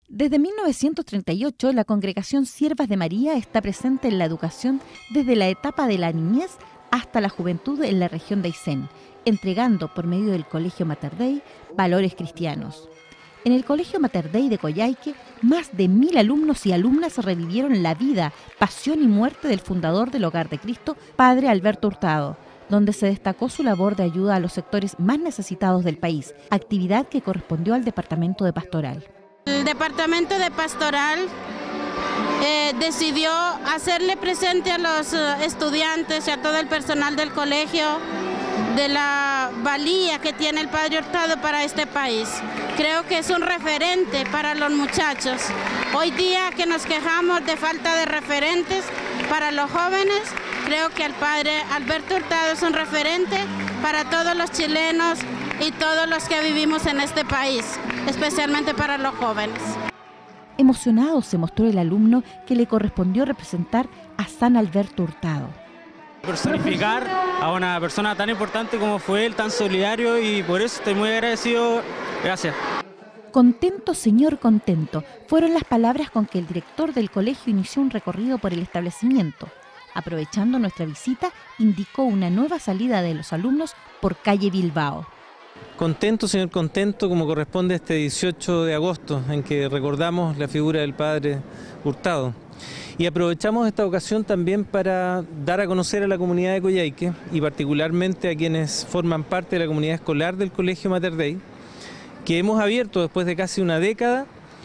Desde 1938, la Congregación Siervas de María está presente en la educación desde la etapa de la niñez hasta la juventud en la región de Aysén, entregando por medio del Colegio Mater Dei valores cristianos. En el Colegio Mater Dei de Coyhaique, más de 1000 alumnos y alumnas revivieron la vida, pasión y muerte del fundador del Hogar de Cristo, Padre Alberto Hurtado, donde se destacó su labor de ayuda a los sectores más necesitados del país, actividad que correspondió al Departamento de Pastoral. El Departamento de Pastoral decidió hacerle presente a los estudiantes y a todo el personal del colegio de la valía que tiene el Padre Hurtado para este país. Creo que es un referente para los muchachos. Hoy día que nos quejamos de falta de referentes para los jóvenes, creo que el Padre Alberto Hurtado es un referente para todos los chilenos y todos los que vivimos en este país, especialmente para los jóvenes. Emocionado se mostró el alumno que le correspondió representar a San Alberto Hurtado. Personificar a una persona tan importante como fue él, tan solidario, y por eso estoy muy agradecido. Gracias. Contento, señor, contento, fueron las palabras con que el director del colegio inició un recorrido por el establecimiento. Aprovechando nuestra visita, indicó una nueva salida de los alumnos por calle Bilbao. Contento, señor, contento, como corresponde este 18 de agosto, en que recordamos la figura del Padre Hurtado. Y aprovechamos esta ocasión también para dar a conocer a la comunidad de Coyhaique, y particularmente a quienes forman parte de la comunidad escolar del Colegio Mater Dei, que hemos abierto después de casi una década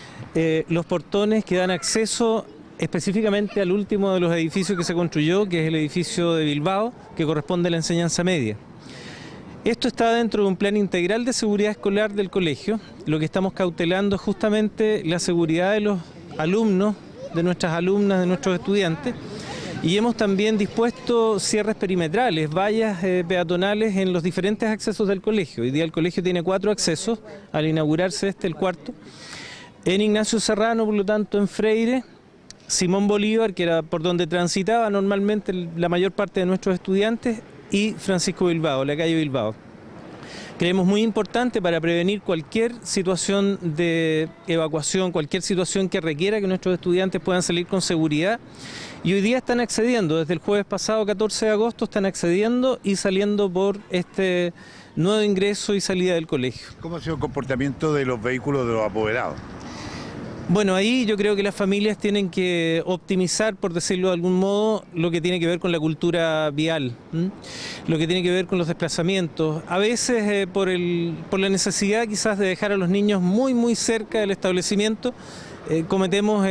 los portones que dan acceso específicamente al último de los edificios que se construyó, que es el edificio de Bilbao, que corresponde a la enseñanza media. Esto está dentro de un plan integral de seguridad escolar del colegio. Lo que estamos cautelando es justamente la seguridad de los alumnos, de nuestras alumnas, de nuestros estudiantes, y hemos también dispuesto cierres perimetrales, vallas peatonales en los diferentes accesos del colegio. Hoy día el colegio tiene 4 accesos, al inaugurarse el cuarto, en Ignacio Serrano, por lo tanto en Freire, Simón Bolívar, que era por donde transitaba normalmente la mayor parte de nuestros estudiantes, y Francisco Bilbao, la calle Bilbao. Creemos muy importante para prevenir cualquier situación de evacuación, cualquier situación que requiera que nuestros estudiantes puedan salir con seguridad. Y hoy día están accediendo, desde el jueves pasado, 14 de agosto, están accediendo y saliendo por este nuevo ingreso y salida del colegio. ¿Cómo ha sido el comportamiento de los vehículos de los apoderados? Bueno, ahí yo creo que las familias tienen que optimizar, por decirlo de algún modo, lo que tiene que ver con la cultura vial, lo que tiene que ver con los desplazamientos. A veces por la necesidad quizás de dejar a los niños muy cerca del establecimiento, cometemos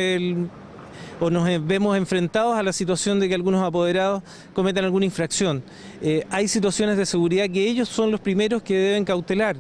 o nos vemos enfrentados a la situación de que algunos apoderados cometan alguna infracción. Hay situaciones de seguridad que ellos son los primeros que deben cautelar.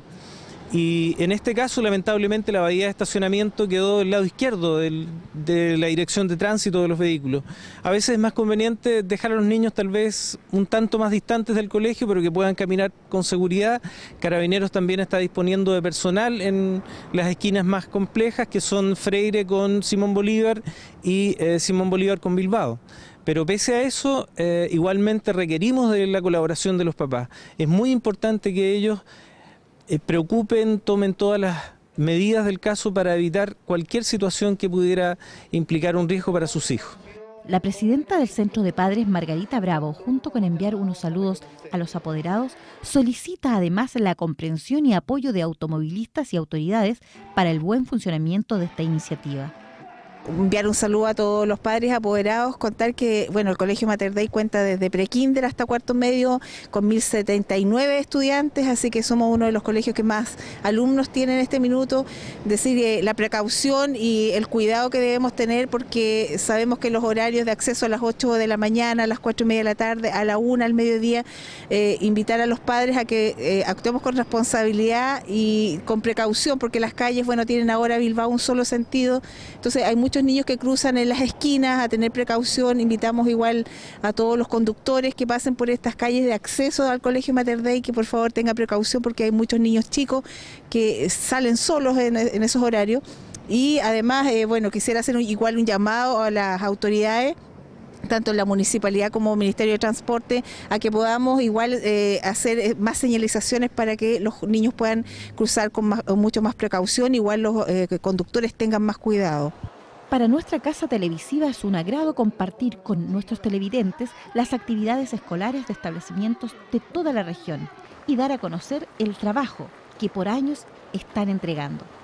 Y en este caso, lamentablemente, la bahía de estacionamiento quedó del lado izquierdo de la dirección de tránsito de los vehículos. A veces es más conveniente dejar a los niños tal vez un tanto más distantes del colegio, pero que puedan caminar con seguridad. Carabineros también está disponiendo de personal en las esquinas más complejas, que son Freire con Simón Bolívar y Simón Bolívar con Bilbao. Pero pese a eso, igualmente requerimos de la colaboración de los papás. Es muy importante que ellos preocupen, tomen todas las medidas del caso para evitar cualquier situación que pudiera implicar un riesgo para sus hijos. La presidenta del Centro de Padres, Margarita Bravo, junto con enviar unos saludos a los apoderados, solicita además la comprensión y apoyo de automovilistas y autoridades para el buen funcionamiento de esta iniciativa. Enviar un saludo a todos los padres apoderados, contar que el Colegio Mater Dei cuenta desde prekinder hasta cuarto medio con 1079 estudiantes, así que somos uno de los colegios que más alumnos tienen en este minuto. Decir la precaución y el cuidado que debemos tener, porque sabemos que los horarios de acceso a las 8 de la mañana, a las 4:30 de la tarde, a la 1 al mediodía, invitar a los padres a que actuemos con responsabilidad y con precaución, porque las calles tienen ahora Bilbao un solo sentido, entonces hay muchos niños que cruzan en las esquinas, a tener precaución. Invitamos igual a todos los conductores que pasen por estas calles de acceso al Colegio Mater Dei, que por favor tenga precaución, porque hay muchos niños chicos que salen solos en esos horarios. Y además, quisiera hacer igual un llamado a las autoridades tanto la municipalidad como Ministerio de Transporte, a que podamos igual hacer más señalizaciones para que los niños puedan cruzar con mucho más precaución, igual los conductores tengan más cuidado. Para nuestra casa televisiva es un agrado compartir con nuestros televidentes las actividades escolares de establecimientos de toda la región y dar a conocer el trabajo que por años están entregando.